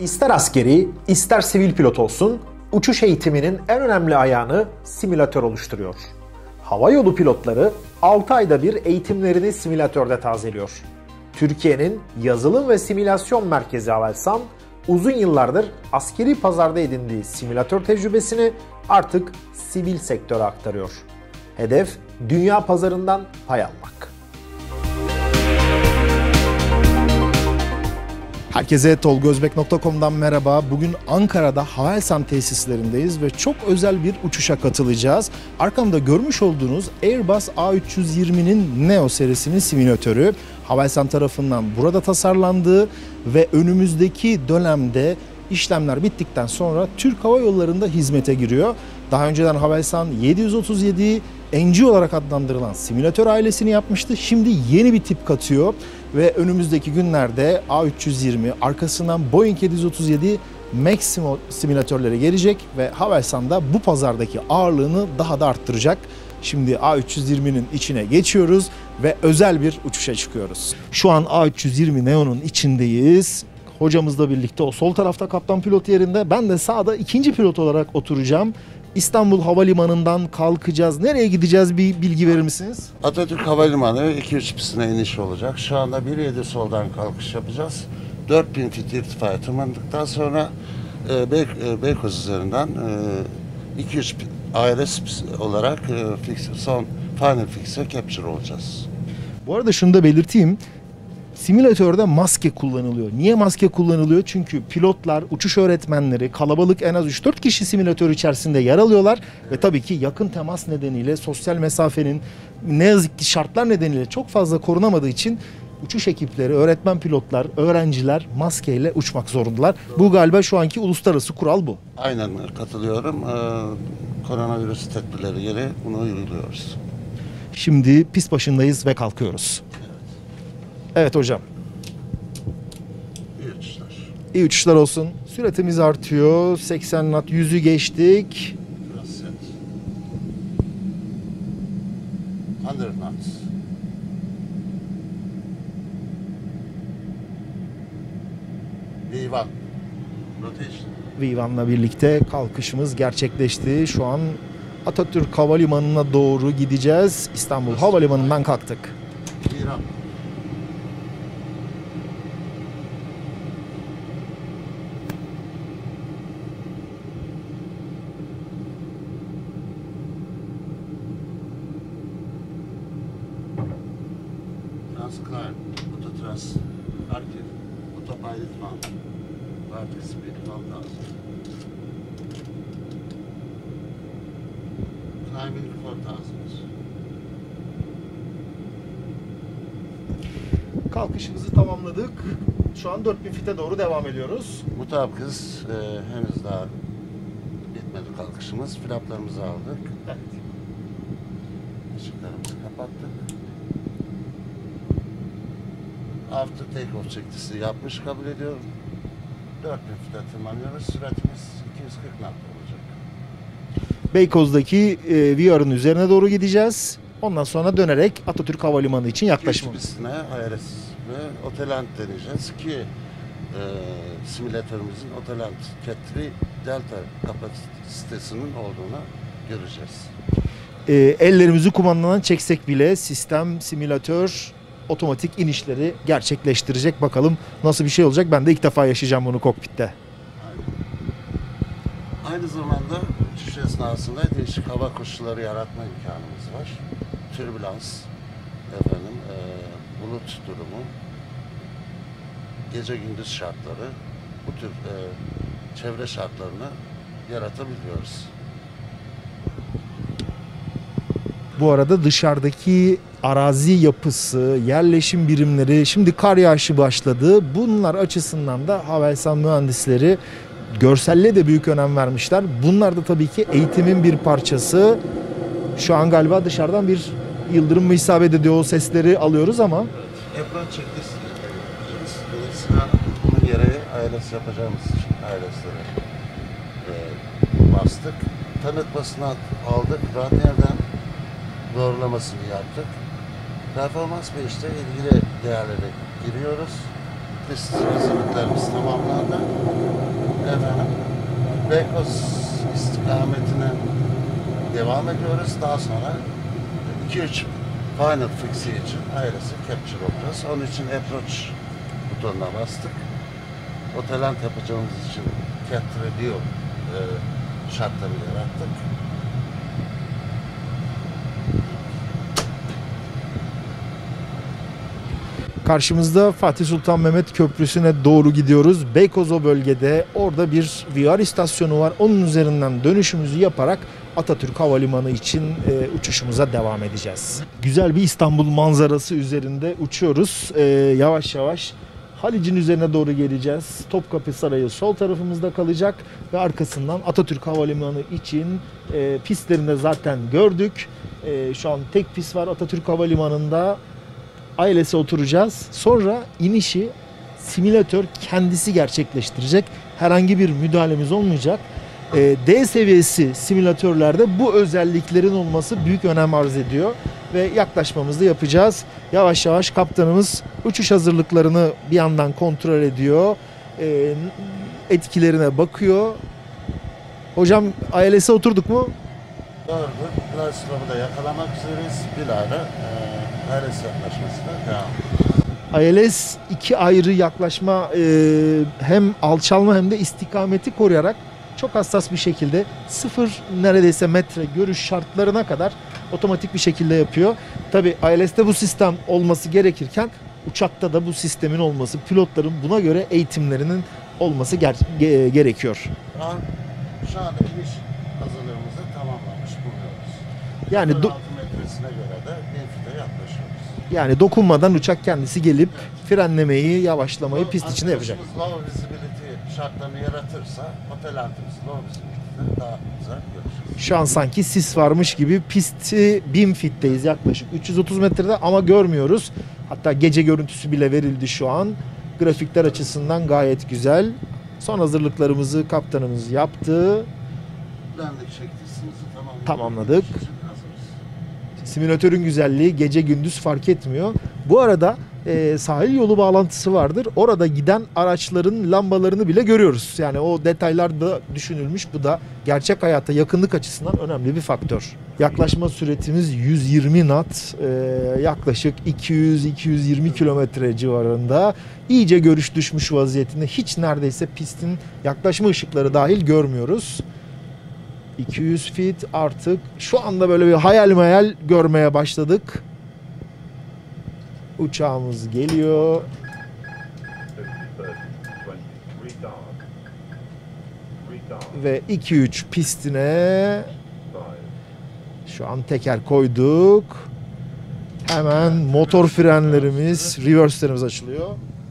İster askeri, ister sivil pilot olsun, uçuş eğitiminin en önemli ayağını simülatör oluşturuyor. Havayolu pilotları 6 ayda bir eğitimlerini simülatörde tazeliyor. Türkiye'nin yazılım ve simülasyon merkezi Havelsan, uzun yıllardır askeri pazarda edindiği simülatör tecrübesini artık sivil sektöre aktarıyor. Hedef, dünya pazarından pay almak. Herkese tolgozbek.com'dan merhaba. Bugün Ankara'da Havelsan tesislerindeyiz ve çok özel bir uçuşa katılacağız. Arkamda görmüş olduğunuz Airbus A320'nin Neo serisinin simülatörü Havelsan tarafından burada tasarlandığı ve önümüzdeki dönemde işlemler bittikten sonra Türk Hava Yolları'nda hizmete giriyor. Daha önceden Havelsan 737'yi NG olarak adlandırılan simülatör ailesini yapmıştı. Şimdi yeni bir tip katıyor ve önümüzdeki günlerde A320 arkasından Boeing 737 Max simülatörleri gelecek ve Havelsan da bu pazardaki ağırlığını daha da arttıracak. Şimdi A320'nin içine geçiyoruz ve özel bir uçuşa çıkıyoruz. Şu an A320 Neo'nun içindeyiz. Hocamızla birlikte o sol tarafta kaptan pilot yerinde. Ben de sağda ikinci pilot olarak oturacağım. İstanbul Havalimanı'ndan kalkacağız. Nereye gideceğiz, bir bilgi verir misiniz? Atatürk Havalimanı 2-3 pistine iniş olacak. Şu anda 1.7 soldan kalkış yapacağız. 4000 fit irtifaya tırmandıktan sonra Beykoz üzerinden 2-3 ALS olarak son final fix'e capture olacağız. Bu arada şunu da belirteyim. Simülatörde maske kullanılıyor. Niye maske kullanılıyor? Çünkü pilotlar, uçuş öğretmenleri, kalabalık en az 3-4 kişi simülatör içerisinde yer alıyorlar. Ve tabii ki yakın temas nedeniyle, sosyal mesafenin ne yazık ki şartlar nedeniyle çok fazla korunamadığı için uçuş ekipleri, öğretmen pilotlar, öğrenciler maskeyle uçmak zorundalar. Bu galiba şu anki uluslararası kural bu. Aynen katılıyorum. Koronavirüs tedbirleri gereği bunu uyguluyoruz. Şimdi pist başındayız ve kalkıyoruz. Evet hocam. İyi uçuşlar. İyi uçuşlar olsun. Süratimiz artıyor. 80 knot 100'ü geçtik. Biraz set. 100 knots. V1. Rotation. V1'la birlikte kalkışımız gerçekleşti. Şu an Atatürk Havalimanı'na doğru gideceğiz. İstanbul Havalimanı'ndan kalktık. V1. Transkline, Autotras, Kharkiv, Autopilot 1, Vertical Speed 1000. Climbing 4000. Kalkışımızı tamamladık. Şu an 4000 fite doğru devam ediyoruz. Mutabıkız, henüz daha bitmedi kalkışımız. Flaplarımızı aldık. Evet. Işıklarımızı kapattık. After takeoff çektisi yapmış kabul ediyorum. 4000 fite tırmanıyoruz. Süratimiz 240 knot olacak. Beykoz'daki VR'ın üzerine doğru gideceğiz. Ondan sonra dönerek Atatürk Havalimanı için yaklaşmamız. pistine IRS ve Oteland deneyeceğiz ki simülatörümüzün Oteland Cat 3 Delta kapasitesinin olduğunu göreceğiz. Ellerimizi kumandadan çeksek bile sistem, simülatör otomatik inişleri gerçekleştirecek. Bakalım nasıl bir şey olacak. Ben de ilk defa yaşayacağım bunu kokpitte. Aynı zamanda uçuş esnasında değişik hava koşulları yaratma imkanımız var. Türbülans, bulut durumu, gece gündüz şartları, bu tür çevre şartlarını yaratabiliyoruz. Bu arada dışarıdaki arazi yapısı, yerleşim birimleri, şimdi kar yağışı başladı. Bunlar açısından da Havelsan mühendisleri görselle de büyük önem vermişler. Bunlar da tabii ki eğitimin bir parçası. Şu an galiba dışarıdan bir yıldırım mı isabet ediyor, o sesleri alıyoruz ama. Yapılan checklist yapacağız. Dolayısıyla bunun gereği ILS yapacağımız için ILS'leri bastık. Tanıtmasını aldık. Radyodan doğrulamasını yaptık. Performans 5'te ilgili değerlere giriyoruz. pist hazırlıklarımız tamamlandı. Efendim, Beykoz istikametine devam ediyoruz. Daha sonra 2-3 final fixi için ayrısı capture olacağız. Onun için approach butonuna bastık. Otelent yapacağımız için cat review şartları yarattık. Karşımızda Fatih Sultan Mehmet Köprüsü'ne doğru gidiyoruz. Beykoz o bölgede, orada bir VR istasyonu var. Onun üzerinden dönüşümüzü yaparak Atatürk Havalimanı için uçuşumuza devam edeceğiz. Güzel bir İstanbul manzarası üzerinde uçuyoruz. Yavaş yavaş Halic'in üzerine doğru geleceğiz. Topkapı Sarayı sol tarafımızda kalacak ve arkasından Atatürk Havalimanı için pistlerini de zaten gördük. Şu an tek pist var Atatürk Havalimanı'nda. Ailesi oturacağız. Sonra inişi simülatör kendisi gerçekleştirecek. Herhangi bir müdahalemiz olmayacak. D seviyesi simülatörlerde bu özelliklerin olması büyük önem arz ediyor. Ve yaklaşmamızı da yapacağız. Yavaş yavaş kaptanımız uçuş hazırlıklarını bir yandan kontrol ediyor. Etkilerine bakıyor. Hocam ailesi oturduk mu? Doğru. Glasgow'u da yakalamak üzereyiz. Bilahare ALS yaklaşmasına devam. ILS iki ayrı yaklaşma, hem alçalma hem de istikameti koruyarak çok hassas bir şekilde 0 neredeyse metre görüş şartlarına kadar otomatik bir şekilde yapıyor. Tabii ILS'te bu sistem olması gerekirken uçakta da bu sistemin olması, pilotların buna göre eğitimlerinin olması gerekiyor. Şu anda iniş hazırlığımızı tamamlamış bulunuyoruz. Yani 16 metresine göre de infite yaklaşıyoruz. Yani dokunmadan uçak kendisi gelip frenlemeyi, yavaşlamayı pist içinde yapacak. Low visibility şartlarını yaratırsa otelantımız low visibility'de daha güzel görüşürüz. Şu an sanki sis varmış gibi pisti 1000 fitteyiz yaklaşık 330 metrede ama görmüyoruz. Hatta gece görüntüsü bile verildi şu an. Grafikler açısından gayet güzel. Son hazırlıklarımızı kaptanımız yaptı. Landing checklistimizi tamamladık. Simülatörün güzelliği gece gündüz fark etmiyor. Bu arada sahil yolu bağlantısı vardır. Orada giden araçların lambalarını bile görüyoruz. Yani o detaylar da düşünülmüş. Bu da gerçek hayata yakınlık açısından önemli bir faktör. Yaklaşma süretimiz 120 knot. Yaklaşık 200-220 kilometre civarında. İyice görüş düşmüş vaziyetinde. Hiç neredeyse pistin yaklaşma ışıkları dahil görmüyoruz. 200 feet artık şu anda böyle bir hayal görmeye başladık. Uçağımız geliyor. Ve 2-3 pistine şu an teker koyduk. Hemen motor frenlerimiz, reverse'lerimiz açılıyor.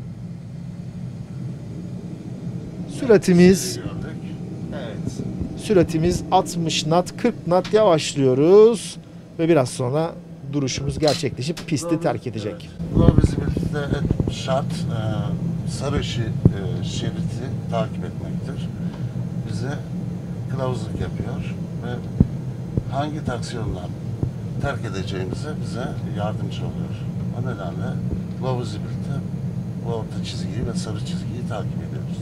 Süratimiz Süratimiz 60 knot, 40 knot yavaşlıyoruz ve biraz sonra duruşumuz gerçekleşip pisti terk edecek. Low visibility'de şart sarı şeridi takip etmektir. Bize kılavuzluk yapıyor ve hangi taksiyondan terk edeceğimize bize yardımcı oluyor. O nedenle low visibility bu orta çizgiyi ve sarı çizgiyi takip ediyoruz.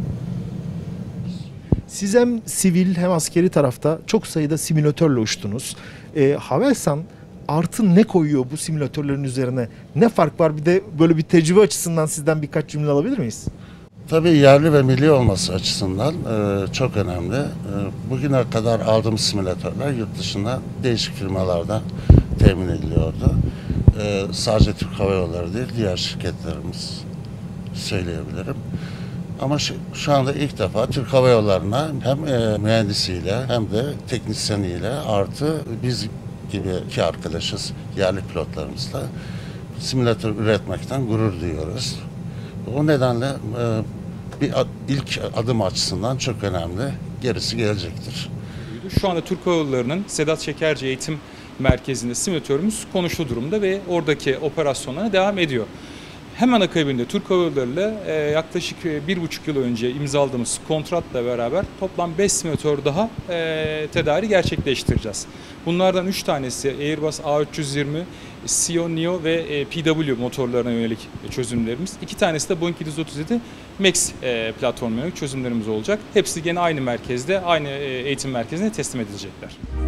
Siz hem sivil hem askeri tarafta çok sayıda simülatörle uçtunuz. Havelsan artı ne koyuyor bu simülatörlerin üzerine? Ne fark var? Bir de böyle bir tecrübe açısından sizden birkaç cümle alabilir miyiz? Tabii yerli ve milli olması açısından çok önemli. Bugüne kadar aldığımız simülatörler yurt dışında değişik firmalardan temin ediliyordu. Sadece Türk Hava Yolları değil, diğer şirketlerimiz söyleyebilirim. Ama şu anda ilk defa Türk Hava Yolları'na hem mühendisiyle hem de teknisyeniyle artı biz gibi iki arkadaşız yerli pilotlarımızla simülatör üretmekten gurur duyuyoruz. O nedenle ilk adım açısından çok önemli. Gerisi gelecektir. Şu anda Türk Hava Yolları'nın Sedat Şekerci Eğitim Merkezi'nde simülatörümüz konuştu durumda ve oradaki operasyonlara devam ediyor. Hemen akabinde Türk Hava Yolları ile yaklaşık 1,5 yıl önce imzaladığımız kontratla beraber toplam 5 simülatör daha tedariği gerçekleştireceğiz. Bunlardan 3 tanesi Airbus A320, CEO, Neo ve PW motorlarına yönelik çözümlerimiz. 2 tanesi de Boeing 737 MAX platformuna yönelik çözümlerimiz olacak. Hepsi gene aynı merkezde, aynı eğitim merkezine teslim edilecekler.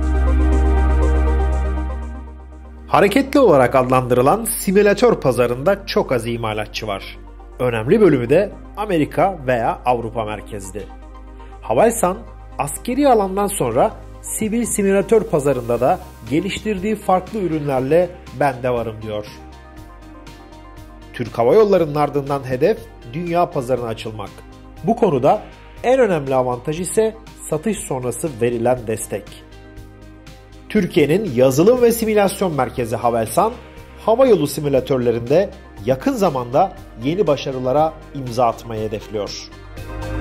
Hareketli olarak adlandırılan simülatör pazarında çok az imalatçı var. Önemli bölümü de Amerika veya Avrupa merkezli. Havelsan, askeri alandan sonra sivil simülatör pazarında da geliştirdiği farklı ürünlerle ben de varım diyor. Türk Hava Yolları'nın ardından hedef dünya pazarına açılmak. Bu konuda en önemli avantaj ise satış sonrası verilen destek. Türkiye'nin yazılım ve simülasyon merkezi Havelsan, havayolu simülatörlerinde yakın zamanda yeni başarılara imza atmayı hedefliyor.